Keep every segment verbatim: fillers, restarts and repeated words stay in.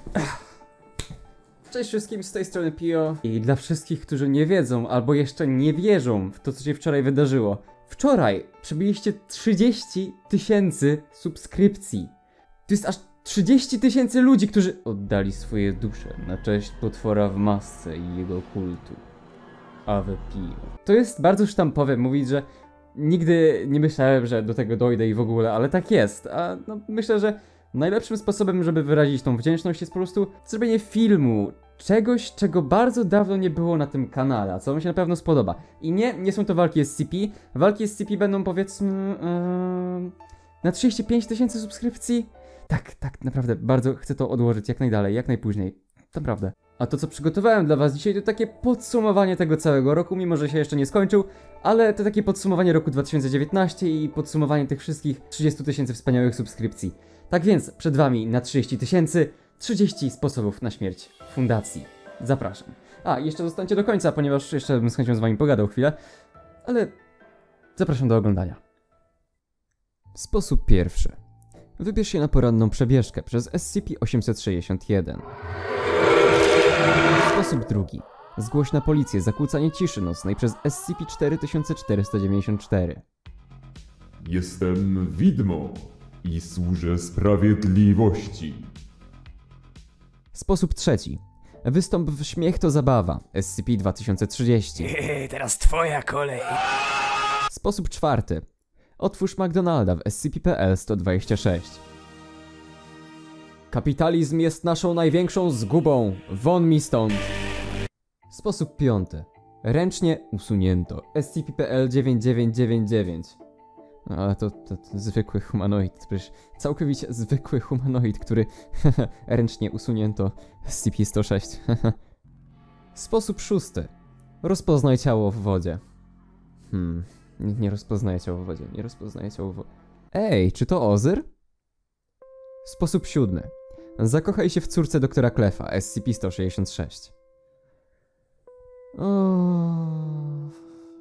Cześć wszystkim, z tej strony Pio. I dla wszystkich, którzy nie wiedzą albo jeszcze nie wierzą w to, co się wczoraj wydarzyło. Wczoraj przebiliście trzydzieści tysięcy subskrypcji. To jest aż trzydzieści tysięcy ludzi, którzy oddali swoje dusze na cześć potwora w masce i jego kultu. Ave Pio. To jest bardzo sztampowe mówić, że nigdy nie myślałem, że do tego dojdę i w ogóle, ale tak jest. A no, myślę, że najlepszym sposobem, żeby wyrazić tą wdzięczność, jest po prostu zrobienie filmu. Czegoś, czego bardzo dawno nie było na tym kanale, a co mi się na pewno spodoba. I nie, nie są to walki S C P. Walki S C P będą, powiedzmy, yy, na trzydzieści pięć tysięcy subskrypcji. Tak, tak, naprawdę bardzo chcę to odłożyć jak najdalej, jak najpóźniej. Naprawdę. A to, co przygotowałem dla was dzisiaj, to takie podsumowanie tego całego roku, mimo że się jeszcze nie skończył, ale to takie podsumowanie roku dwa tysiące dziewiętnastego i podsumowanie tych wszystkich trzydziestu tysięcy wspaniałych subskrypcji. Tak więc, przed wami na trzydzieści tysięcy, trzydzieści sposobów na śmierć fundacji. Zapraszam. A, jeszcze zostańcie do końca, ponieważ jeszcze bym z chęcią z wami pogadał chwilę, ale zapraszam do oglądania. Sposób pierwszy. Wybierz się na poranną przebieżkę przez S C P osiemset sześćdziesiąt jeden. Sposób drugi. Zgłoś na policję zakłócanie ciszy nocnej przez S C P cztery tysiące czterysta dziewięćdziesiąt cztery. Jestem widmo i służę sprawiedliwości. Sposób trzeci. Wystąp w Śmiech to zabawa. S C P dwa tysiące trzydzieści. Eee, teraz twoja kolej. Sposób czwarty. Otwórz McDonalda w S C P P L sto dwadzieścia sześć. Kapitalizm jest naszą największą zgubą. Won mi stąd. Sposób piąty. Ręcznie usunięto. S C P P L dziewięć dziewięć dziewięć dziewięć. Ale to, to, to zwykły humanoid, przecież całkowicie zwykły humanoid, który ręcznie usunięto S C P sto sześć. Sposób szósty. Rozpoznaj ciało w wodzie. Hmm, nie, nie rozpoznaję ciało w wodzie, nie rozpoznaję ciało w wodzie. Ej, czy to Ozyr? Sposób siódmy. Zakochaj się w córce doktora Clefa, S C P sto sześćdziesiąt sześć. O...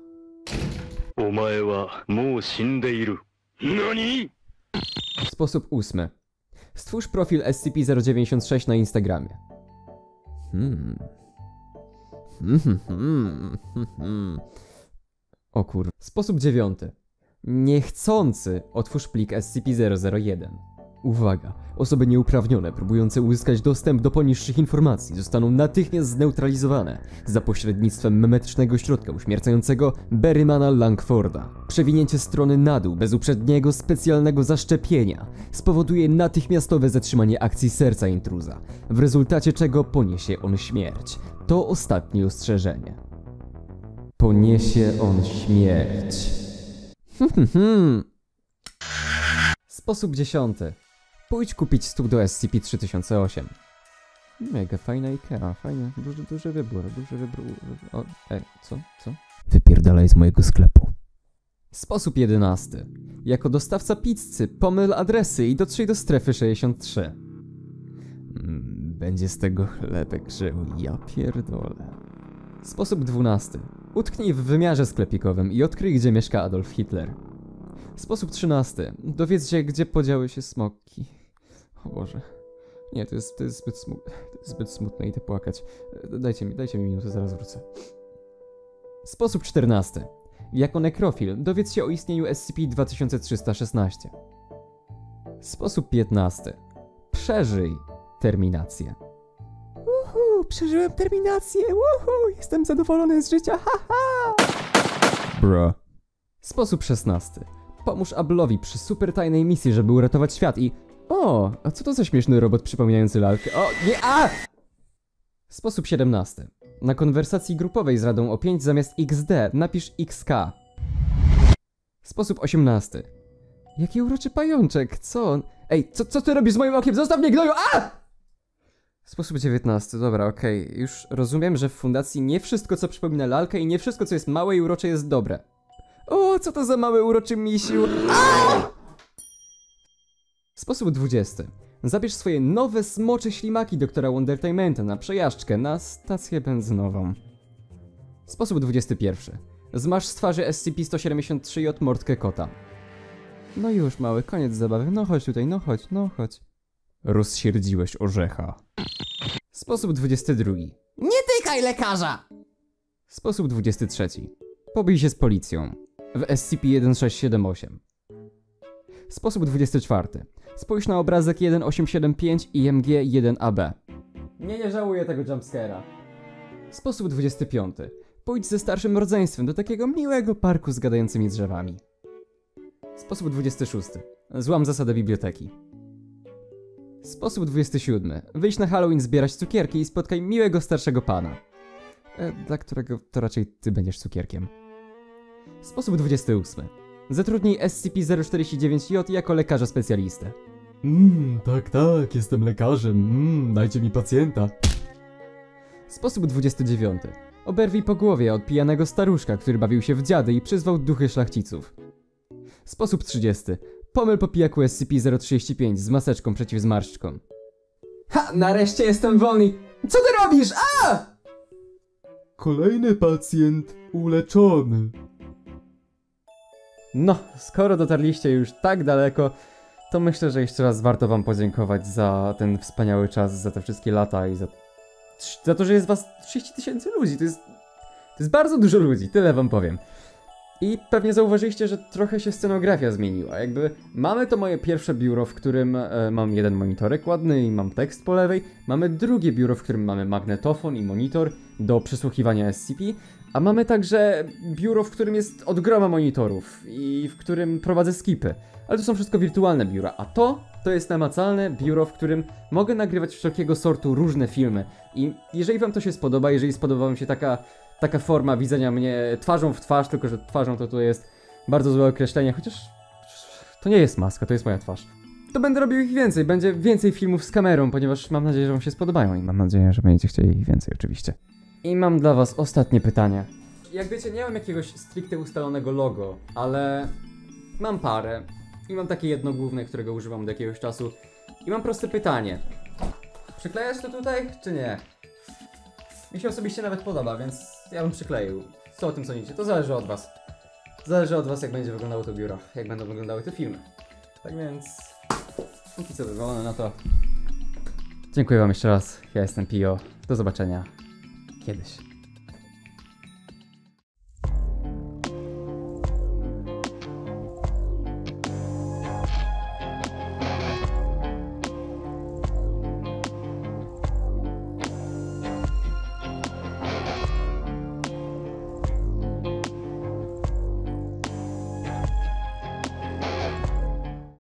Sposób ósmy. Stwórz profil S C P zero dziewięćdziesiąt sześć na Instagramie. Hmm. Hmm, hmm, hmm, hmm, hmm. O kur... Sposób dziewiąty. Niechcący otwórz plik S C P zero zero jeden. Uwaga! Osoby nieuprawnione próbujące uzyskać dostęp do poniższych informacji zostaną natychmiast zneutralizowane za pośrednictwem memetycznego środka uśmiercającego Berrymana Langforda. Przewinięcie strony na dół bez uprzedniego specjalnego zaszczepienia spowoduje natychmiastowe zatrzymanie akcji serca intruza, w rezultacie czego poniesie on śmierć. To ostatnie ostrzeżenie. Poniesie on śmierć. Sposób dziesiąty. Pójdź kupić stół do S C P trzy tysiące osiem. Mega fajna Ikea, fajny, duży, duży wybór, duży wybór. O, ej, co, co? Wypierdalaj z mojego sklepu. Sposób jedenasty. Jako dostawca pizzy pomyl adresy i dotrzyj do strefy sześćdziesiąt trzy. Będzie z tego chlebek żył, ja pierdolę. Sposób dwunasty. Utknij w wymiarze sklepikowym i odkryj, gdzie mieszka Adolf Hitler. Sposób trzynasty. Dowiedz się, gdzie podziały się smoki. O Boże. Nie, to jest, to jest zbyt smutne. To jest zbyt smutne, idę płakać. Dajcie mi, dajcie mi minutę, zaraz wrócę. Sposób czternasty. Jako nekrofil dowiedz się o istnieniu S C P dwa tysiące trzysta szesnaście. Sposób piętnasty. Przeżyj terminację. Uhu, przeżyłem terminację, uhu, jestem zadowolony z życia, haha! Bro. Sposób szesnasty. Pomóż Ablowi przy super tajnej misji, żeby uratować świat i... O, a co to za śmieszny robot przypominający lalkę? O, nie, a! Sposób siedemnasty. Na konwersacji grupowej z Radą o pięć zamiast X D napisz X K. Sposób osiemnasty. Jaki uroczy pajączek, co on... Ej, co, co ty robisz z moim okiem? Zostaw mnie, gnoju, a! Sposób dziewiętnasty, dobra, okej. Okay. Już rozumiem, że w fundacji nie wszystko, co przypomina lalkę i nie wszystko, co jest małe i urocze, jest dobre. O, co to za mały uroczy misiu? Aaaa! Sposób dwudziesty. Zabierz swoje nowe smocze ślimaki doktora Wondertainmenta na przejażdżkę na stację benzynową. Sposób dwudziesty pierwszy. Zmasz z twarzy S C P sto siedemdziesiąt trzy J mordkę kota. No już, mały, koniec zabawy. No chodź tutaj, no chodź, no chodź. Rozsierdziłeś orzecha. Sposób dwudziesty drugi. Nie tykaj lekarza! Sposób dwudziesty trzeci. Pobij się z policją. W S C P tysiąc sześćset siedemdziesiąt osiem. Sposób dwudziesty czwarty. Spójrz na obrazek jeden osiem siedem pięć I M G jeden A B. Nie, nie żałuję tego jumpscare'a. Sposób dwudziesty piąty. Pójdź ze starszym rodzeństwem do takiego miłego parku z gadającymi drzewami. Sposób dwudziesty szósty. Złam zasadę biblioteki. Sposób dwudziesty siódmy. Wyjdź na Halloween zbierać cukierki i spotkaj miłego starszego pana. E, dla którego to raczej ty będziesz cukierkiem. Sposób dwudziesty ósmy. Zatrudnij S C P zero czterdzieści dziewięć J jako lekarza specjalistę. Mmm, tak, tak, jestem lekarzem. Mmm, dajcie mi pacjenta. Sposób dwudziesty dziewiąty. Oberwij po głowie od pijanego staruszka, który bawił się w dziady i przyzwał duchy szlachciców. Sposób trzydziesty. Pomyl po pijaku S C P zero trzydzieści pięć z maseczką przeciw zmarszczkom. Ha! Nareszcie jestem wolny! Co ty robisz? A! Kolejny pacjent uleczony. No, skoro dotarliście już tak daleko, to myślę, że jeszcze raz warto wam podziękować za ten wspaniały czas, za te wszystkie lata i za, za to, że jest was trzydzieści tysięcy ludzi. To jest, to jest bardzo dużo ludzi, tyle wam powiem. I pewnie zauważyliście, że trochę się scenografia zmieniła. Jakby mamy to moje pierwsze biuro, w którym e, mam jeden monitorek ładny i mam tekst po lewej. Mamy drugie biuro, w którym mamy magnetofon i monitor do przesłuchiwania S C P. A mamy także biuro, w którym jest od groma monitorów i w którym prowadzę skipy. Ale to są wszystko wirtualne biura, a to, to jest namacalne biuro, w którym mogę nagrywać wszelkiego sortu różne filmy. I jeżeli wam to się spodoba, jeżeli spodoba wam się taka, taka forma widzenia mnie twarzą w twarz, tylko że twarzą to to jest bardzo złe określenie, chociaż to nie jest maska, to jest moja twarz. To będę robił ich więcej, będzie więcej filmów z kamerą, ponieważ mam nadzieję, że wam się spodobają i mam nadzieję, że będziecie chcieli ich więcej oczywiście. I mam dla was ostatnie pytanie. Jak wiecie, nie mam jakiegoś stricte ustalonego logo, ale mam parę. I mam takie jedno główne, którego używam od jakiegoś czasu. I mam proste pytanie. Przyklejasz to tutaj, czy nie? Mi się osobiście nawet podoba, więc ja bym przykleił. Co o tym sądzicie? To zależy od was. Zależy od was, jak będzie wyglądało to biuro, jak będą wyglądały te filmy. Tak więc... póki co wygląda na to... Dziękuję wam jeszcze raz. Ja jestem Pio. Do zobaczenia kiedyś.